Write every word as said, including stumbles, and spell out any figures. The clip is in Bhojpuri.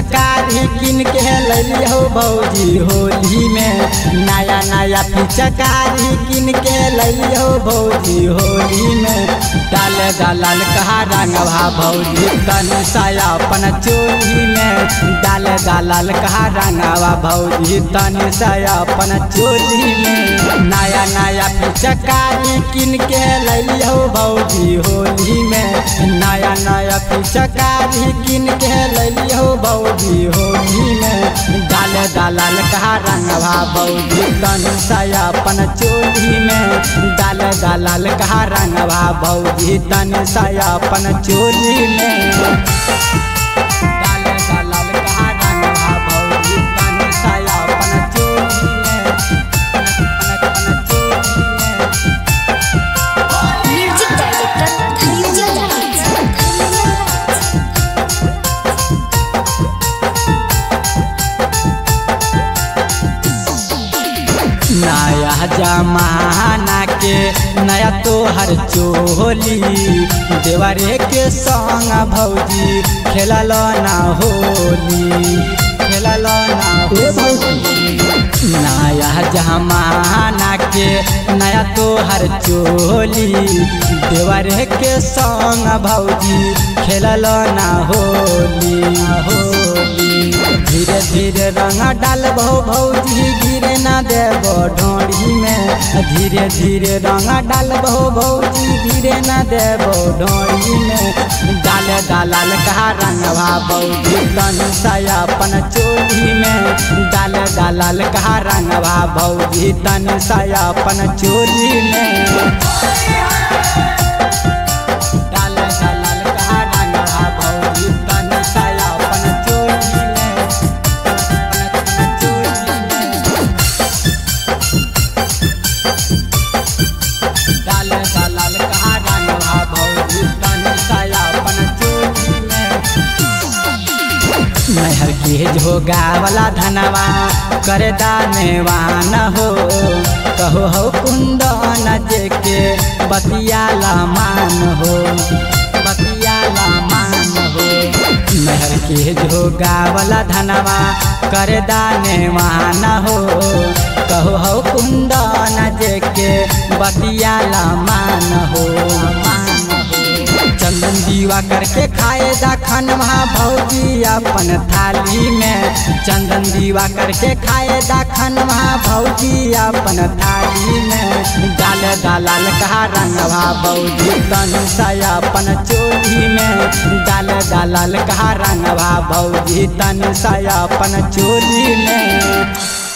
पिचकारी किन के ललियो भौजी होली में। नया नया पिचकारी किन के ललियो भौजी होली में। डाल डालल कहा रंगवा भौजी तनी साया अपन चोली में। डाल डालल कहा रंगवा भौजी तनी साया अपन चोली में। नया नया पिचकारी किन के ललियो भौजी होली में। नया नया पिचकारी किन के ललियो भौजी होली में। डाल डालल कहा रंगवा भौजी तनी साया अपन चोली में। डाल डालल कहा रंगवा भौजी तनी साया अपन चोली में। डाल डालल कहा रंगवा भौजी तनी साया अपन चोली में। अपन चोली में। Music director Dhananjay Raj. नया जमाना के नया तोहर चोली। देवरे के संग भौजी खेलल ना होली। खेलल ना होली। नया जमाना के नया तोहर चोली। देवरे के संग भौजी खेलल ना होली। होली धीरे धीरे रंग डालबो भौजी गिरे ना देबो ढोड़ी में। धीरे धीरे रंग डालबो भौजी गिरे ना देबो ढोड़ी में। डाल डालल कहा रंगवा भौजी तनी साया अपन चोली में। डाल डालल कहा रंगवा भौजी तनी साया अपन चोली में। डाल डालल कहा रंगवा भौजी तनी साया अपन चोली में। डाल डालल कहा रंगवा भौजी तनी साया अपन चोली में। नहर के झोगा वाला धनवा कर दानवान हो। कहो हो कुंदन जे के बतियाला मान हो। बतियाला मान हो। नहर के झोगा वाला धनवा कर दानवान हो। कहो हो कुंदन जे के बतियाला मान हो। मान हो। चंदन दीवा करके खाए दा खनवा भौजी अपन थाली में। चंदन दीवा करके खाए दा खनवा भौजी अपन थाली में। डाल डालल कहा रंगवा भौजी तनी साया अपन चोली में। डाल डालल कहा रंगवा भौजी तनी साया अपन चोली में।